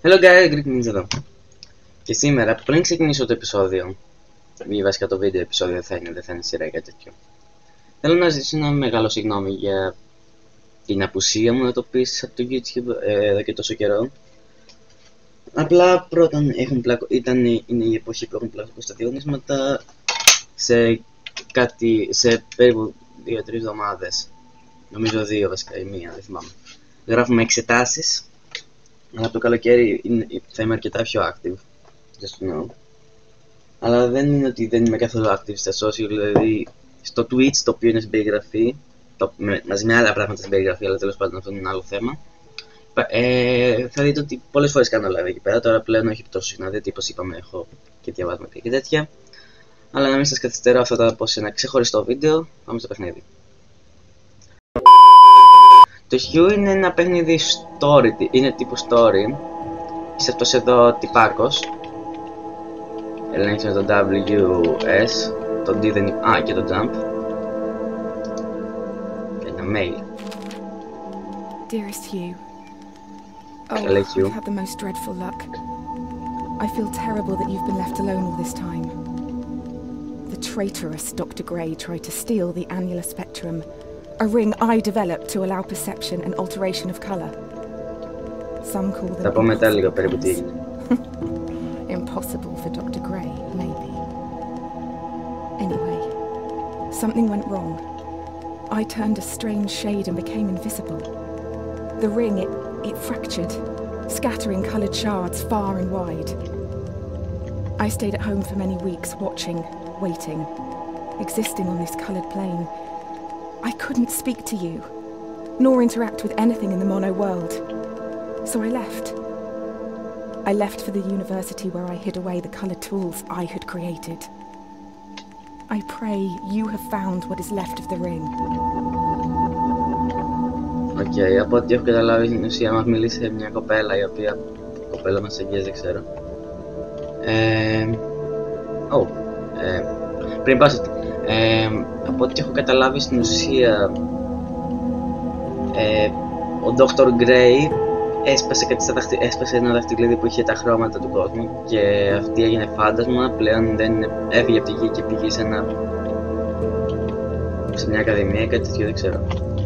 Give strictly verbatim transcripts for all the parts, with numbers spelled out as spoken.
Hello guys, Greek Ninja εδώ. Και σήμερα, πριν ξεκινήσω το επεισόδιο, ή βασικά το βίντεο επεισόδιο θα είναι, δεν θα είναι σειρά ή κάτι τέτοιο, θέλω να ζητήσω ένα μεγάλο συγγνώμη για την απουσία μου να το πεις από το YouTube ε, εδώ και τόσο καιρό. Απλά πρώτον έχουν πλακω... ήταν, είναι η εποχή που έχουν πλακώσει τα διαγωνίσματα σε κάτι, σε περίπου δύο τρεις εβδομάδες. Νομίζω δύο βασικά ή μία, δεν θυμάμαι. Γράφουμε εξετάσεις. Αλλά το καλοκαίρι είναι, θα είμαι αρκετά πιο active, just to know. Αλλά δεν είναι ότι δεν είμαι καθόλου active στα social, δηλαδή στο Twitch, το οποίο είναι στην περιγραφή, το, με, μαζί με άλλα πράγματα στην περιγραφή, αλλά τέλος πάντων αυτό είναι ένα άλλο θέμα. Ε, θα δείτε ότι πολλές φορές κάνω live εκεί πέρα, τώρα πλέον όχι τόσο συχνά, γιατί όπως είπαμε έχω και διαβάσματα και τέτοια. Αλλά να μην σας καθυστερώ, αυτά τα πω σε ένα ξεχωριστό βίντεο, πάμε στο παιχνίδι. Το Hue είναι ένα παιχνίδι story, είναι τύπου story. Είσαι αυτός εδώ τυπάκος. Ελέγχεις με το W S, το D δεν είναι, α, και το jump. Και ένα mail. Dearest Hugh, oh, Hello, Hugh. I've had the most dreadful luck. I feel terrible that you've been left alone all this time. The traitorous Doctor Gray tried to steal the annular spectrum, a ring I developed to allow perception and alteration of colour. Some call them Θα πω μετά λίγο περίπου τι έγινε. Impossible for Doctor Gray, maybe. Anyway, something went wrong. I turned a strange shade and became invisible. The ring, it, it fractured, scattering coloured shards far and wide. I stayed at home for many weeks, watching, waiting, existing on this coloured plane. I couldn't speak to you, nor interact with anything in the mono world. So I left. I left for the university where I hid away the coloured tools I had created. I pray you have found what is left of the ring. Οκ, okay, από ό,τι έχω καταλάβει στην ουσία μας μίλησε μια κοπέλα η οποία... κοπέλα μας εγγύες, δεν ξέρω. Ε... Oh, ε... πριν πάω σε... Ε, από ό,τι έχω καταλάβει στην ουσία ε, ο Doctor Gray έσπασε, κάτι στα δαχτυ... έσπασε ένα δαχτυλίδι που είχε τα χρώματα του κόσμου και αυτή έγινε φάντασμα, πλέον δεν έφυγε από τη γη και πήγε σε, ένα... σε μια ακαδημία, κάτι τέτοιο, δεν ξέρω.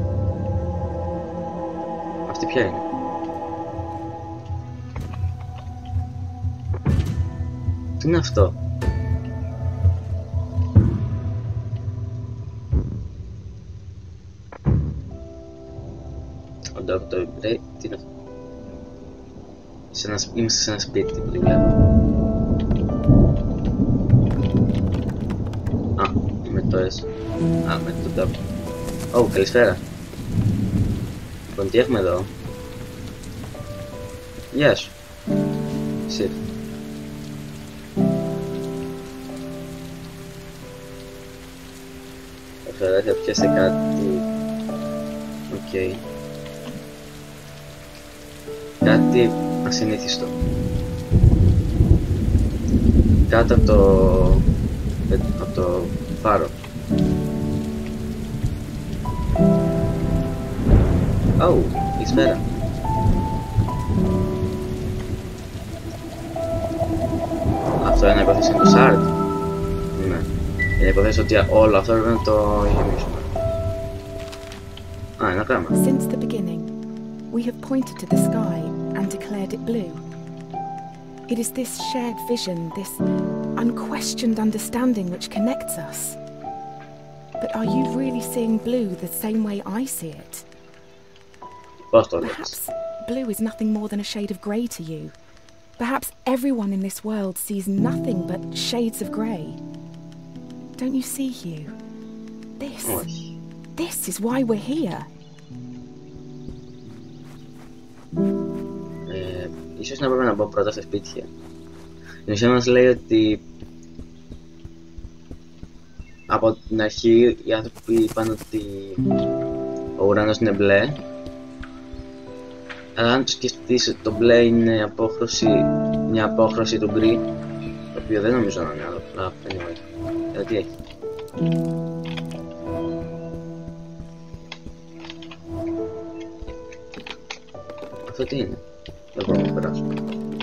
Αυτή ποια είναι? Τι είναι αυτό? Ο Doctor Gray, τι είναι αυτό? Σε ένα, είμαστε σε ένα σπίτι που τη βλέπω. Α, με το S. Α, με το W. Ω, καλησπέρα. Λοιπόν, τι έχουμε εδώ? Γεια σου. Εσύ. Ωραία, θα πιάσει κάτι. Οκ. Okay. Κάτι ασυνήθιστο. Κάτω από το... από το φάρο. Ω, καλησπέρα. Αυτό είναι να υποθέσει το Shard. Ναι. Είναι να υποθέσει ότι όλο αυτό πρέπει να το γεμίσουμε. Α, ένα πράγμα. Since the beginning, we have pointed to the sky and declared it blue. It is this shared vision, this unquestioned understanding which connects us. But are you really seeing blue the same way I see it? Perhaps blue is nothing more than a shade of grey to you. Perhaps everyone in this world sees nothing but shades of grey. Don't you see, Hugh? This, this is why we're here. Ε, ίσως να πρέπει να μπω πρώτα στα σπίτια. Η ουσία μας λέει ότι από την αρχή οι άνθρωποι είπαν ότι ο ουρανός είναι μπλε. Αλλά αν το σκεφτείς ότι το μπλε είναι απόχρωση, μια απόχρωση του γκρι, το οποίο δεν νομίζω να είναι άλλο, αλλά anyway. Ε, τι έχει? Αυτό τι είναι? Δεν μπορώ να περάσω.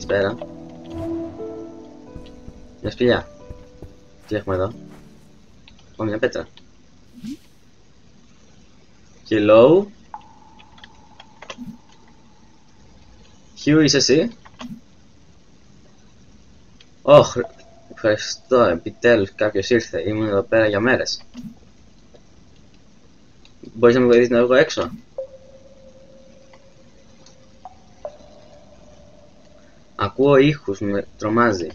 Καλησπέρα. Μια σπηλιά. Τι έχουμε εδώ? Ω, μια πέτρα. Hello. Hugh, είσαι εσύ? Ωχ, ευχαριστώ, επιτέλους κάποιος ήρθε. Ήμουν εδώ πέρα για μέρες. Μπορείς να με βοηθήσεις να βγω έξω? Ακούω ήχους, με τρομάζει.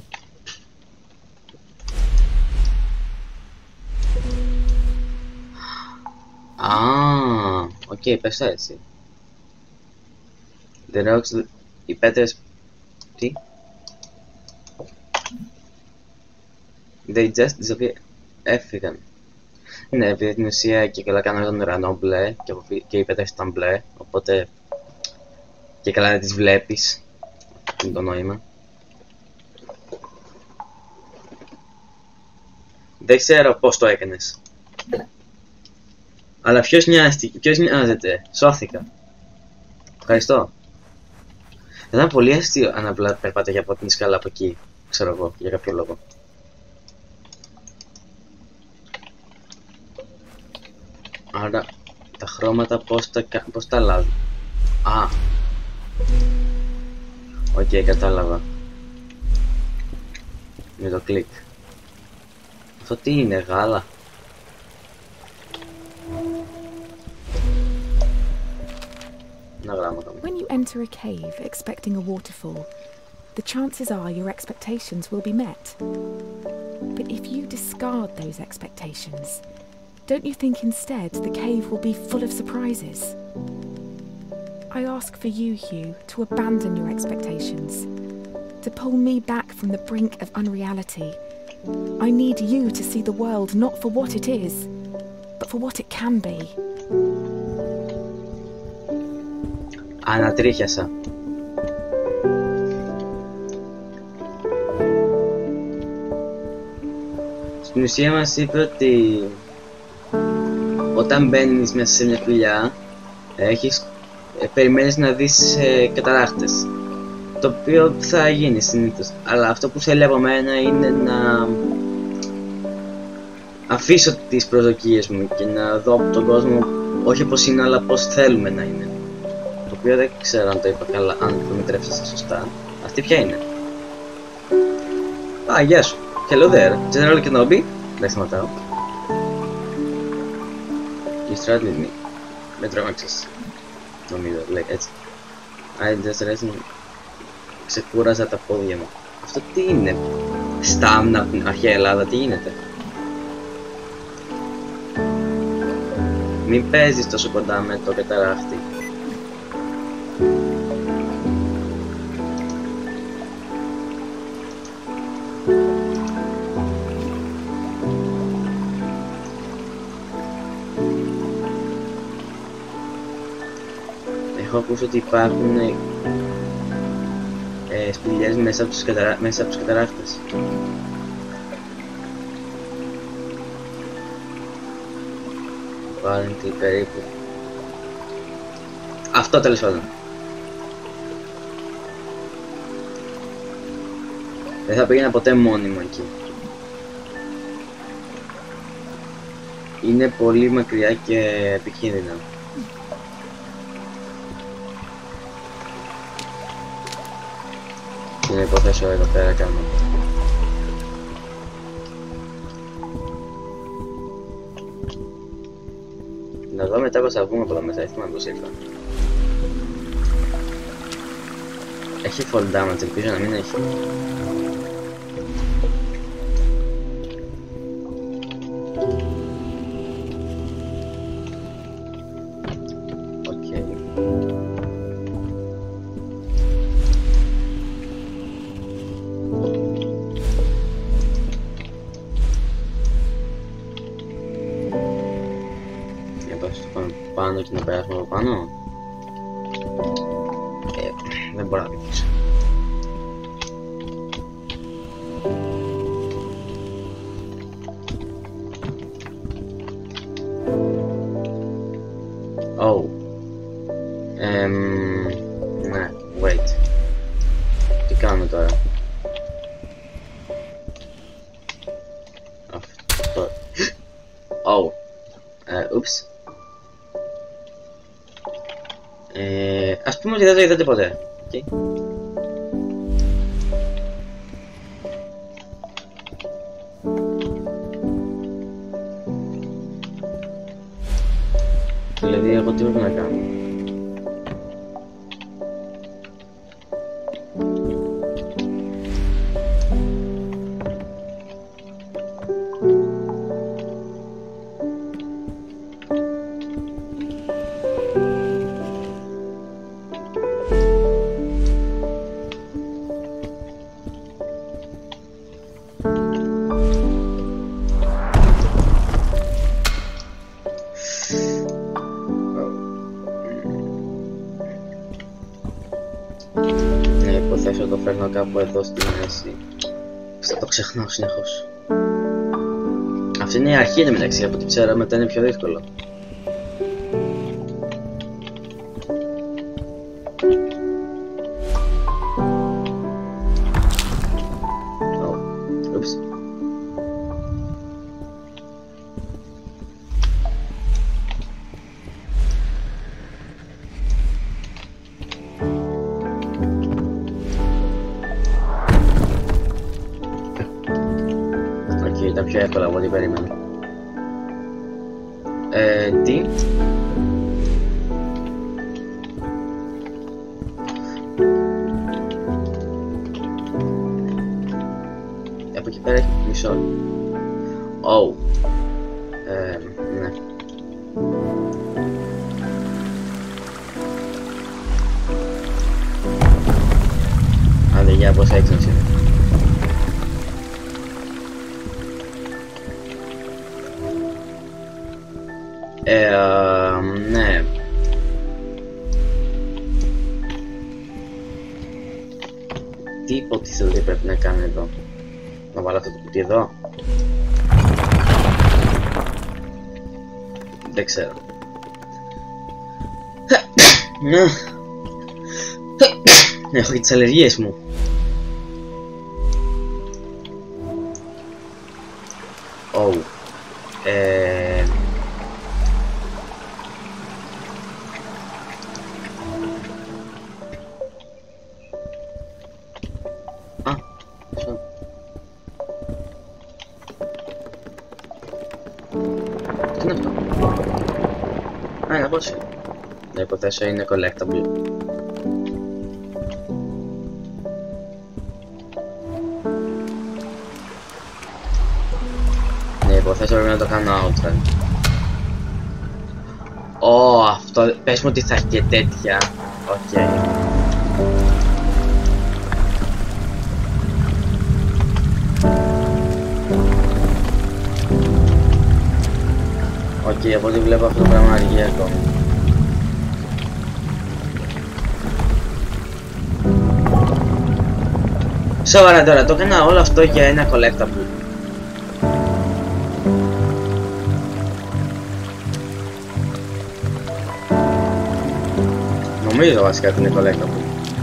Α, οκ, okay, πες έτσι. The rocks, οι πέτρες... Τι? They just disappear. Έφυγαν. Ναι, επειδή την ουσία και καλά κάνανε τον ουρανό μπλε και, και οι πέτρες ήταν μπλε, οπότε και καλά δεν τις βλέπεις. Αυτό είναι το νόημα. Δεν ξέρω πώς το έκανες. Αλλά ποιος νοιάστηκε, ποιος νοιάζεται, σώθηκα. Ευχαριστώ. Θα ήταν πολύ αστείο αν απλά περπάταγε από την σκάλα από εκεί, ξέρω εγώ, για κάποιο λόγο. Άρα, τα χρώματα πώς τα, πώς τα αλλάζω. Α. Οκ, okay, κατάλαβα. Με το κλικ. Αυτό τι είναι, γάλα? When you enter a cave expecting a waterfall, the chances are your expectations will be met. But if you discard those expectations, don't you think instead the cave will be full of surprises? I ask for you, Hugh, to abandon your expectations, to pull me back from the brink of unreality. I need you to see the world not for what it is, but for what it can be. Ανατρίχιασα. Στην ουσία μας είπε ότι όταν μπαίνεις μέσα σε μια σπηλιά έχεις, ε, περιμένεις να δεις ε, καταράχτες, το οποίο θα γίνει συνήθως, αλλά αυτό που θέλει από μένα είναι να αφήσω τις προσδοκίες μου και να δω τον κόσμο όχι πως είναι αλλά πως θέλουμε να είναι. Το οποίο δεν ξέρω αν το είπα καλά, αν το μετρέψατε σωστά. Αυτή ποια είναι? Α, γεια σου. Hello there. General Kenobi. Δεν σταματάω. You started with me. Με τρόμαξες. Νομίζω, λέει έτσι. I just rested. Ξεκούραζα τα πόδια μου. Αυτό τι είναι? Στάμνα από την αρχαία Ελλάδα, τι γίνεται? Μην παίζεις τόσο κοντά με το καταράχτη. Έχω ακούσει ότι υπάρχουν ε, ε, σπηλιές μέσα από τους, καταρά... μέσα από τους καταράχτες. Apparently περίπου. Αυτό τέλος πάντων. Δεν θα πήγαινα ποτέ μόνιμο εκεί. Είναι πολύ μακριά και επικίνδυνα. Τι να υποθέσω εδώ πέρα κάνω? Να δω μετά πως θα βγούμε από εδώ μέσα, ήθελα να το ήρθα. Έχει fall damage, ελπίζω να μην έχει. Πάνω και να περάσουμε από πάνω. Ε, δεν μπορώ να πετύχω. Oh. Um, ναι, wait. Ούψ. Ε, ας πούμε ότι δεν το είδατε ποτέ. Okay. Δηλαδή εγώ τι πρέπει να κάνω? Υποθέσω το φέρνω κάπου εδώ στη μέση. Θα το ξεχνάω συνεχώς. Αυτή είναι η αρχή εν τω μεταξύ, από ό,τι ξέρω μετά είναι πιο δύσκολο. Oh. Oops. Ήταν πιο εύκολα από ό,τι περίμενα. Ε, τι? Από εκεί πέρα έχει μισό. Oh. Ε, ναι. Άντε, για πόσα έξω είναι. Ε, ναι. Τι υποτίθεται ότι πρέπει να κάνω εδώ? Να βάλω αυτό το κουτί εδώ? Δεν ξέρω. Έχω και τις αλλεργίες μου. Oh. Ε... Τι είναι αυτό? Α, είναι απόσυ. Να υποθέσω είναι collectible. Ναι, υποθέσω πρέπει να το κάνω outrun. Ω, αυτό, πες μου ότι θα έχει και τέτοια. Οκ. Okay. Οκ, okay, από ό,τι βλέπω αυτό το πράγμα αργεί ακόμη. Σοβαρά τώρα, το έκανα όλο αυτό για ένα collectible. Νομίζω βασικά ότι είναι collectible.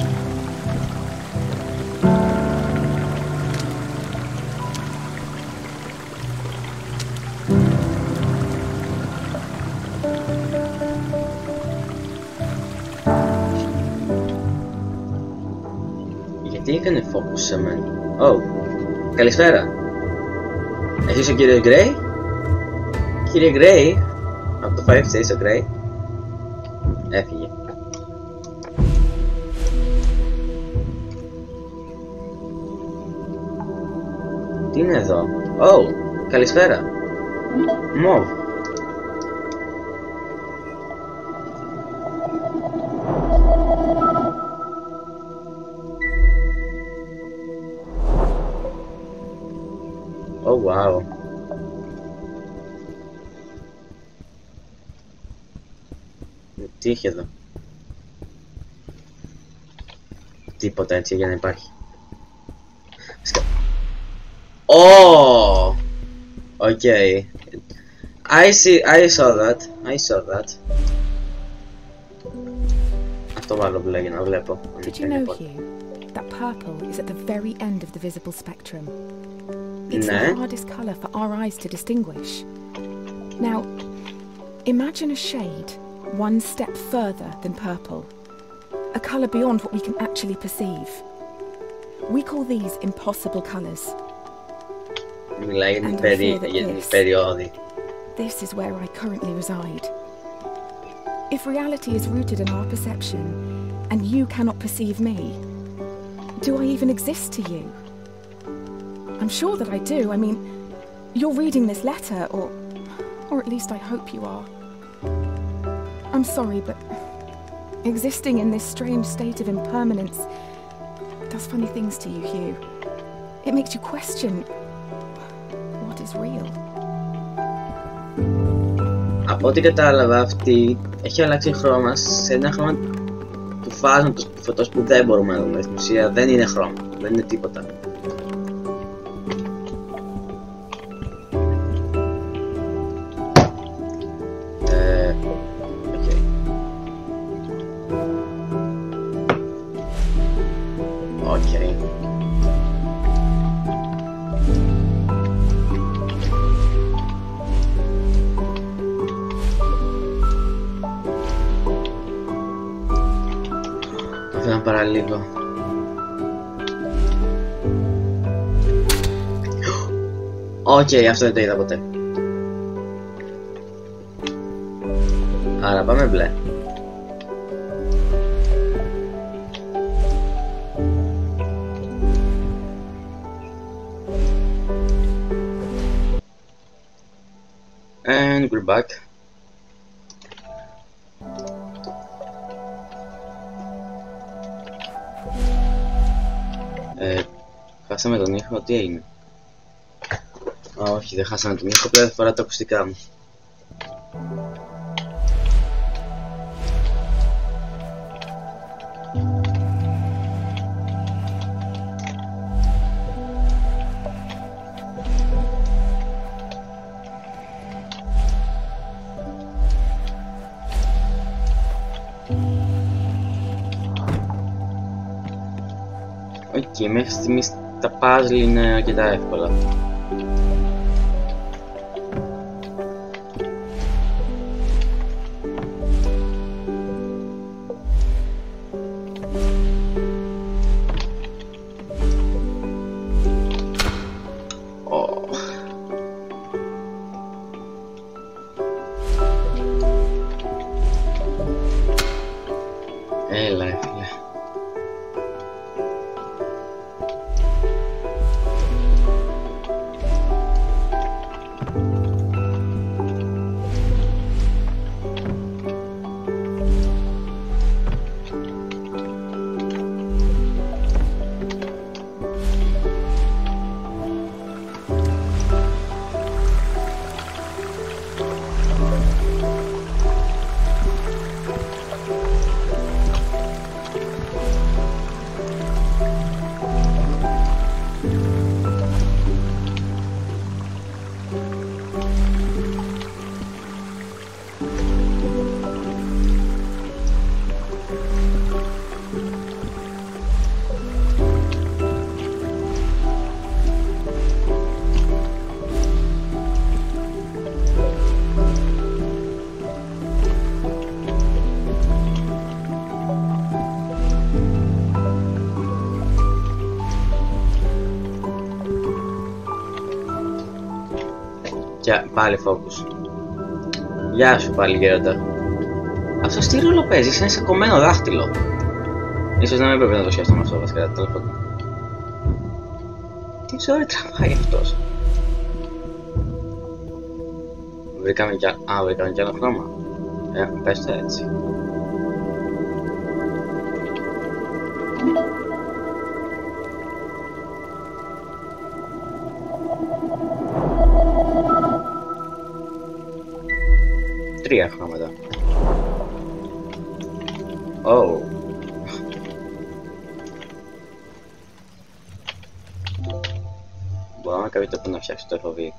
Τι έκανε focus σε μένα? Oh, καλησπέρα. Εσείς ο κύριος Gray? Κύριε Gray? Από το five είσαι ο Gray? Έφυγε. Τι είναι εδώ? Oh, καλησπέρα. Μοβ. Oh, wow. Τι είχε εδώ? Τίποτα έτσι για να υπάρχει. Oh! Okay. I see, I saw that. I saw that. Αυτό βάλω που λέγει να βλέπω. Did you know, Hugh, that purple is at the very end of the visible spectrum? It's the hardest colour for our eyes to distinguish. Now, Imagine a shade one step further than purple. A colour beyond what we can actually perceive. We call these impossible colours. Μιλάει για την And I περι... fear that για την this- περιόδη. This is where I currently reside. If reality is rooted in our perception, and you cannot perceive me, do I even exist to you? I'm sure that I do. I mean, you're reading this letter, or, or at least I hope you are. I'm sorry, but existing in this strange state of impermanence does funny things to you, Hugh. It makes you question what is real. Από ό,τι κατάλαβα, αυτή έχει αλλάξει χρώμα σε ένα χρώμα του φάσματος του φωτός που δεν μπορούμε να δούμε. Στην ουσία δεν είναι χρώμα, δεν είναι τίποτα. Ε, οκ. Οκ. Αφήνω παραλίγο. Οκ, αυτό δεν το είδα ποτέ. Άρα πάμε μπλε. And we're back. Ε, χάσαμε τον ήχο, τι έγινε? Α, όχι, δεν χάσαμε τον ήχο, απλά δεν φορά τα ακουστικά μου. Οκ, okay, μέχρι στιγμής τα puzzle είναι αρκετά εύκολα. Έλα, έφυγε. Και πάλι focus. Γεια σου πάλι γέροντα. Αυτό τι ρόλο παίζει, είναι σαν κομμένο δάχτυλο. Ίσως να μην πρέπει να το σκέφτομαι αυτό βασικά, τέλος πάντων. Τι ζωή τραβάει αυτός. Βρήκαμε κι άλλο, α, βρήκαμε κι άλλο χρώμα. Ε, πες το έτσι. Τρία χρώματα. Oh. Μπορώ να κάποιο τρόπο να φτιάξει το εφ ο βι.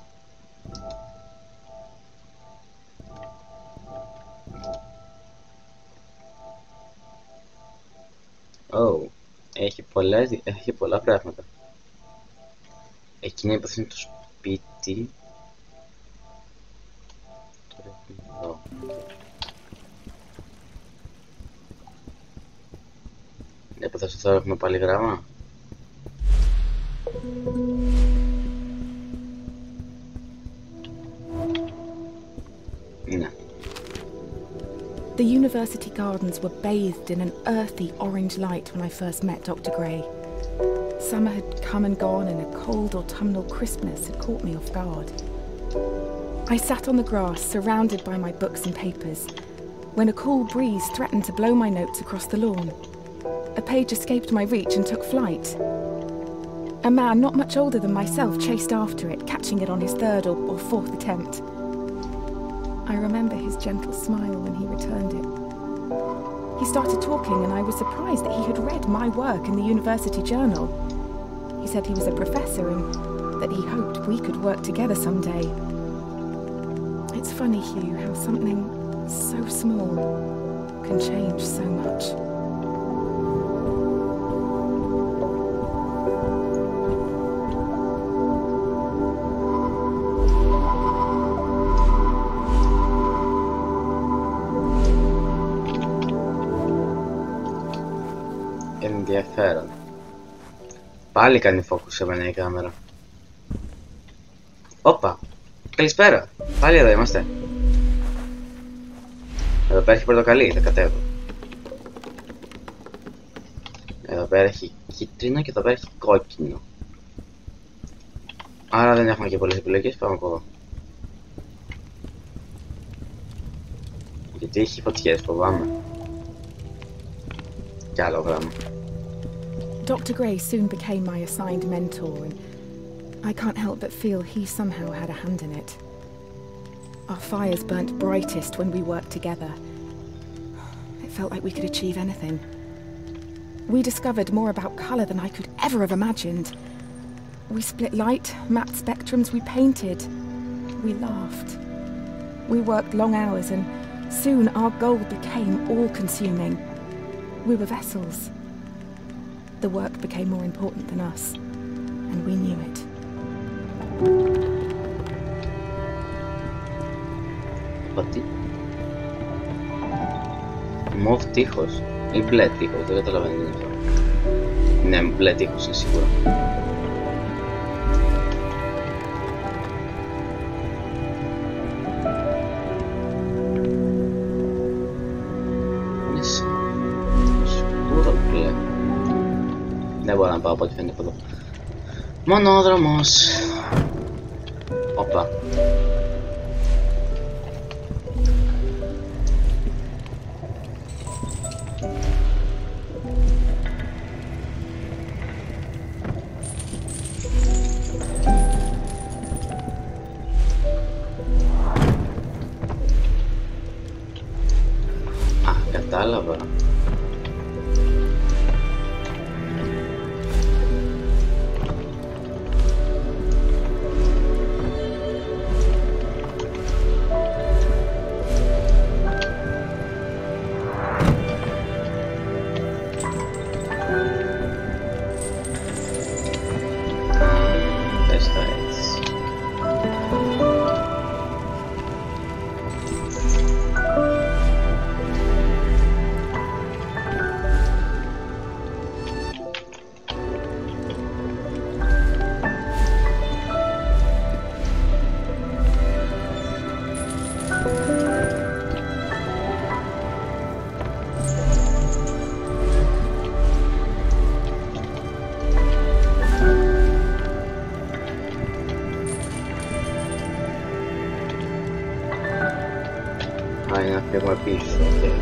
Oh. Έχει πολλές, έχει πολλά πράγματα. Εκείνη υποθέτει το σπίτι. Τώρα έχουμε εδώ. Έπαθα τώρα έχουμε πάλι γράμμα. Ναι. The university gardens were bathed in an earthy orange light when I first met Doctor Gray. Summer had come and gone and a cold autumnal crispness had caught me off guard. I sat on the grass, surrounded by my books and papers, when a cool breeze threatened to blow my notes across the lawn. A page escaped my reach and took flight. A man not much older than myself chased after it, catching it on his third or, or fourth attempt. I remember his gentle smile when he returned it. He started talking and I was surprised that he had read my work in the university journal. He said he was a professor and that he hoped we could work together someday. It's funny, Hugh, how something so small can change so much. Ενδιαφέρον. Πάλι κάνει focus σε μένα η κάμερα. Όπα! Καλησπέρα! Πάλι εδώ είμαστε. Εδώ πέρα έχει πορτοκαλί, θα κατέβω. Εδώ πέρα έχει κίτρινο και εδώ πέρα έχει κόκκινο. Άρα δεν έχουμε και πολλές επιλογές, πάμε από εδώ. Γιατί έχει φωτιές, φοβάμαι. Κι άλλο γράμμα. Doctor Gray soon became my assigned mentor, and I can't help but feel he somehow had a hand in it. Our fires burnt brightest when we worked together. It felt like we could achieve anything. We discovered more about colour than I could ever have imagined. We split light, mapped spectrums, we painted. We laughed. We worked long hours, and soon our goal became all-consuming. We were vessels. The work became more important than us, and we knew it. Ότι μοβ τείχος ή μπλε τείχος, δεν καταλαβαίνω τι είναι αυτό. Ναι, μπλε τείχος είναι σίγουρα. Είναι σκούρο μπλε. Δεν μπορώ να πάω από ό,τι φαίνεται από εδώ. Μονόδρομος. Όπα. Α, κατάλαβα. Α, είναι να φύγουμε πίσω, ok.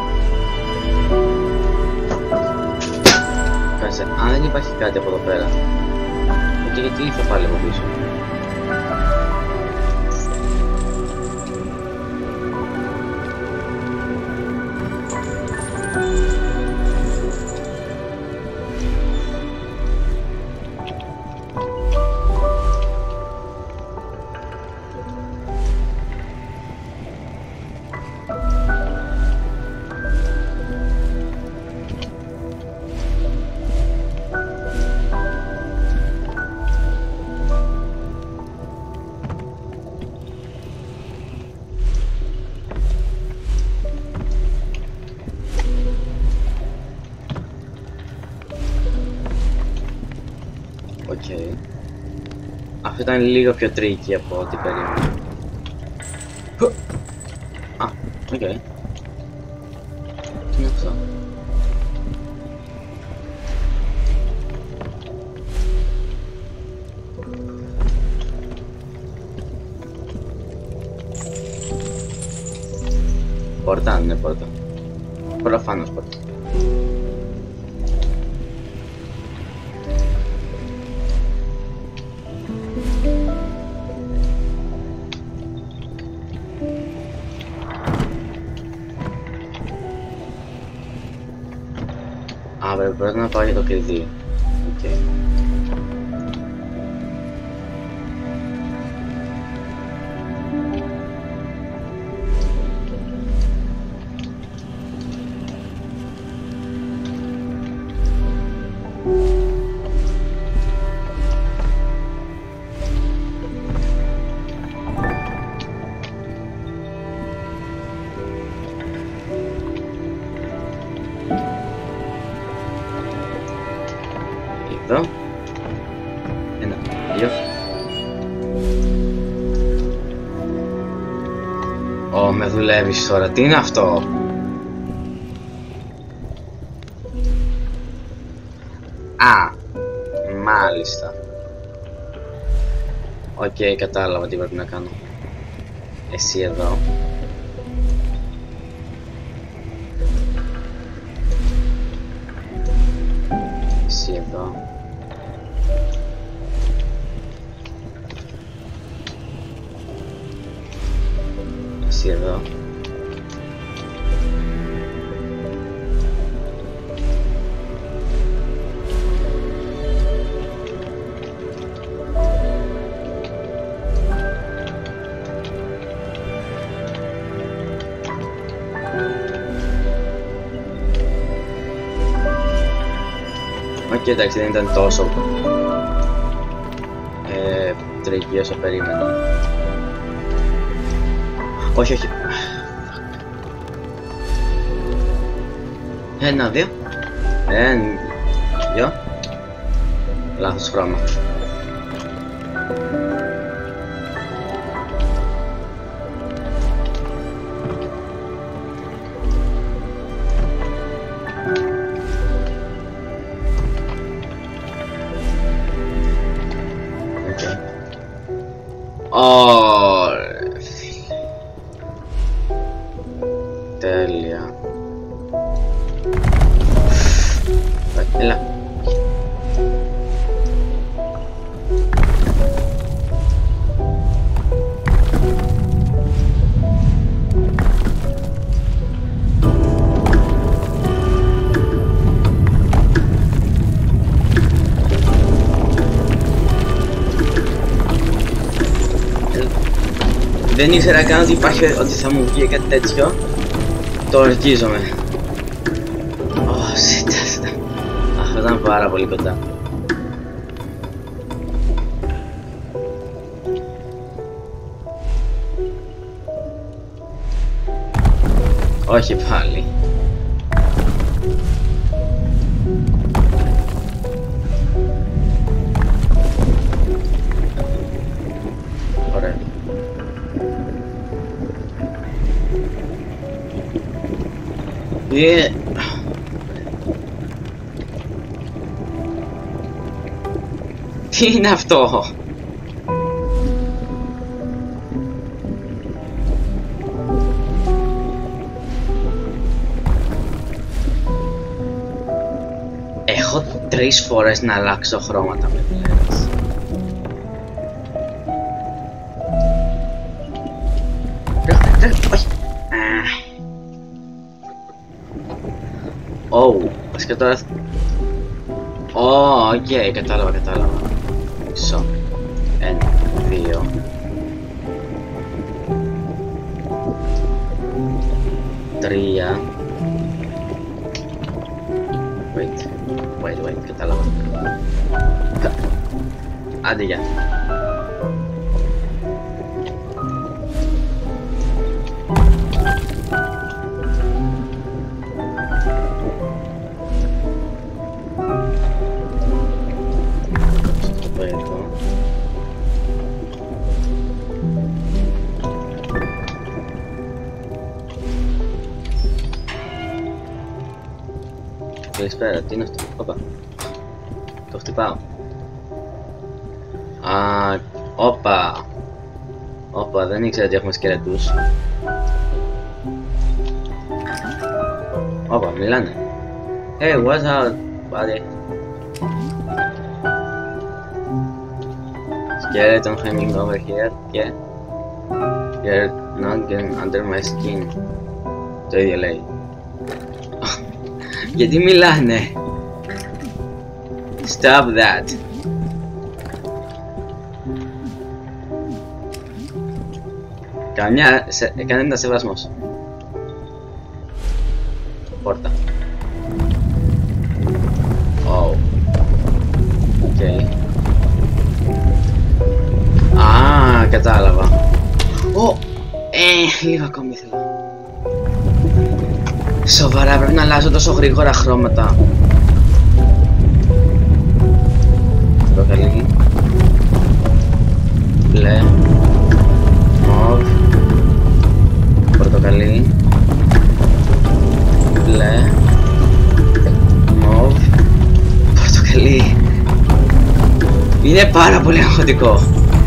Κάτσε, αν δεν υπάρχει κάτι από εδώ πέρα, τότε γιατί ήρθα πάλι από πίσω. Αυτό ήταν λίγο πιο τρίκι από ό,τι περίμενα. Α, οκ. Okay. Τι είναι αυτό? Πόρτα, ναι, πόρτα. Προφανώς πόρτα. Α, πρέπει να πάω για το κλειδί. Οκ. Okay. Εδώ. Ένα, δύο. Ω, με δουλεύεις τώρα. Τι είναι αυτό? Α, μάλιστα. Οκ, okay, κατάλαβα τι πρέπει να κάνω. Εσύ εδώ. Εσύ εδώ. Εσύ εδώ. Οκ, εντάξει, δεν ήταν τόσο ε, τρική όσο περίμενα. Όχι, όχι. Ένα, δύο. Ένα, δύο. Λάθος χρώμα. Ωραία, φίλε. Τέλεια. Έλα. Δεν ήξερα καν ότι υπάρχει, ότι θα μου βγει κάτι τέτοιο. Το ορκίζομαι. Ω, shit. Αυτό ήταν πάρα πολύ κοντά. Όχι πάλι. Ωραία. Yeah. Τι είναι αυτό? Έχω τρεις φορές να αλλάξω χρώματα με βλέπεις. Όχι. Ω, ας και τώρα... Ω, οκ, κατάλαβα, κατάλαβα. Μισό. Ένα, δύο. Τρία. Wait, wait, wait, κατάλαβα. Άντε, γεια. Καλησπέρα, τι είναι αυτό? Όπα. Το χτυπάω. Α, όπα. Όπα, δεν ήξερα ότι έχουμε σκελετούς. Όπα, μιλάνε. Hey, what's up, buddy? Skeleton hanging over here, yeah. You're not getting under my skin. Το ίδιο λέει. Γιατί μιλάνε? Stop that. Καμιά, σε, κανένα σεβασμός. Πόρτα. Oh. Okay. Α, κατάλαβα. Ω, ε, λίγο ακόμη ήθελα. Σοβαρά, πρέπει να αλλάζω τόσο γρήγορα χρώματα. Πορτοκαλί. Μπλε. Μοβ. Πορτοκαλί. Μπλε. Μοβ. Πορτοκαλί. Είναι πάρα πολύ αγχωτικό.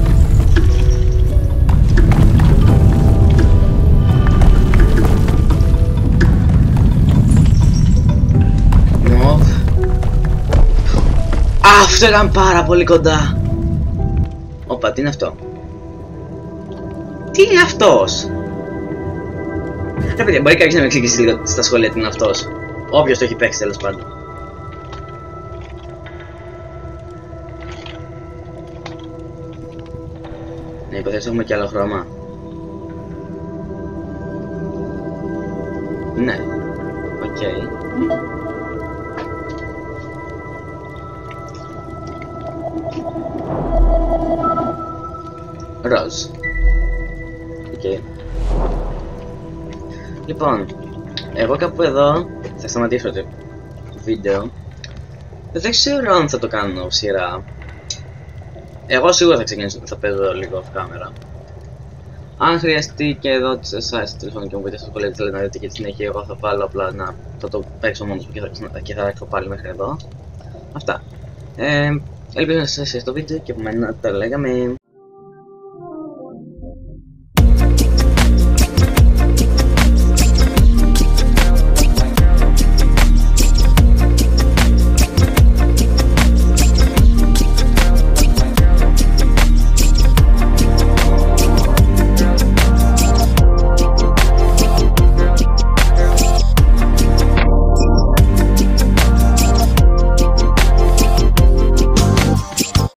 Αυτό ήταν πάρα πολύ κοντά. Όπα, τι είναι αυτό? Τι είναι αυτός? Ρε, μπορεί κάποιος να με εξηγήσει λίγο στα σχόλια τι είναι αυτός? Όποιος το έχει παίξει, τέλος πάντων. Ναι, υποθέτω έχουμε και άλλο χρώμα. Ναι. Οκ. Okay. Ροζ. Okay. Λοιπόν, εγώ κάπου εδώ θα σταματήσω το βίντεο. Δεν ξέρω αν θα το κάνω σειρά. Εγώ σίγουρα θα ξεκινήσω, θα παίζω λίγο off camera. Αν χρειαστεί και εδώ εσάς τηλεφώνω και μου πείτε στο σχολείο τι θέλετε να δείτε και τη συνέχεια, εγώ θα βάλω απλά να θα το παίξω μόνος μου και θα, και θα έρθω πάλι μέχρι εδώ. Αυτά. Ε, ελπίζω να σας αρέσει το βίντεο και από μένα τα λέγαμε.